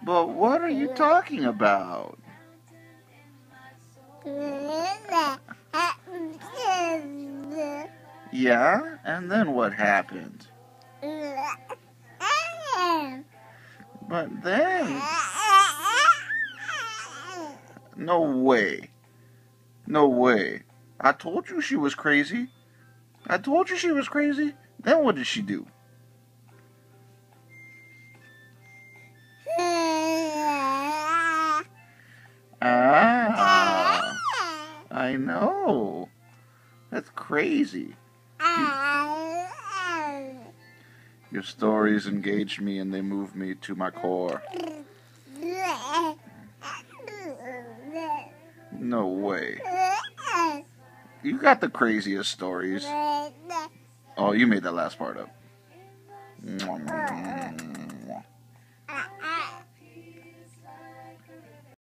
But what are you talking about? Yeah? And then what happened? But then... No way. No way. I told you she was crazy. I told you she was crazy. Then what did she do? Ah, I know. That's crazy. Your stories engaged me and they moved me to my core. No way. You got the craziest stories. Oh, you made that last part up.